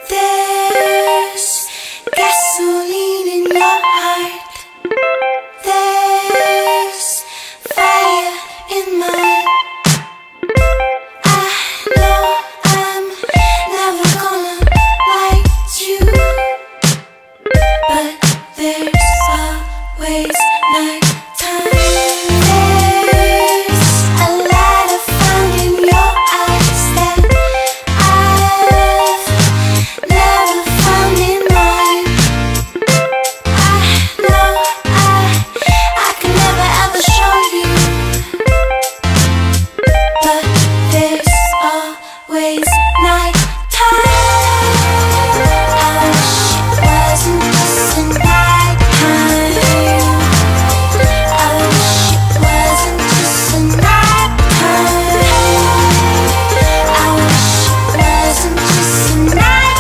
There's gasoline in your heart. There's fire in mine. I know I'm never gonna like you, but there's always nighttime. There's a light I found in your eyes that I've never found in mine. I know I can never ever show you, but there's always nighttime. I wish it wasn't just a nighttime. I wish it wasn't just a nighttime. I wish it wasn't just a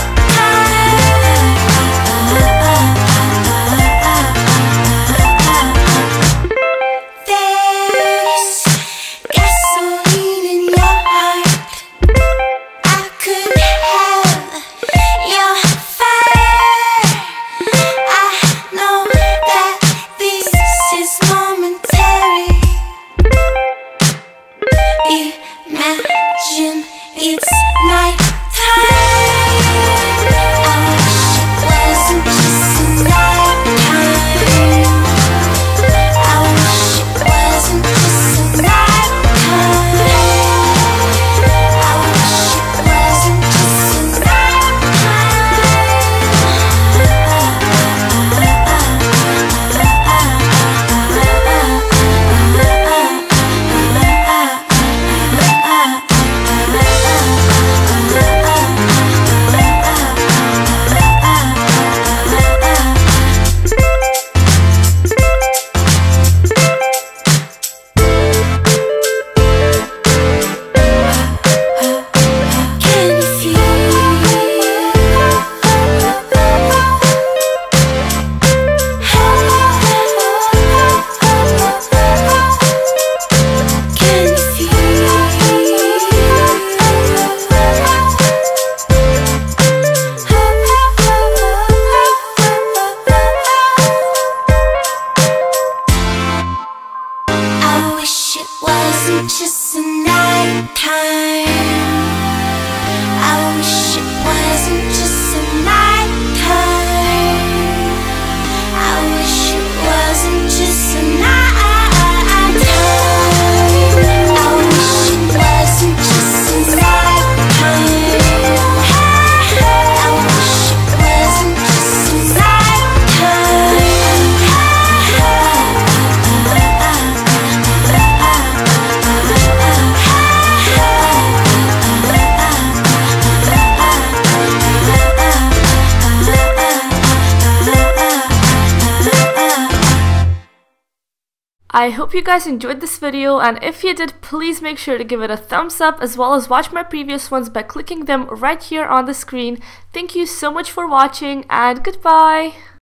nighttime. There's gasoline in your heart. I could have your fire. I know that this is momentary. Imagine it's nighttime. I wish it wasn't just a nighttime. I wish it wasn't just a nighttime. I wish it wasn't just a Can you I wish it wasn't just a nighttime. I wish it wasn't just a nighttime. I wish it wasn't just a nighttime. I wish it wasn't just a nighttime. I wish it wasn't just a nighttime. I hope you guys enjoyed this video, and if you did, please make sure to give it a thumbs up, as well as watch my previous ones by clicking them right here on the screen. Thank you so much for watching, and goodbye!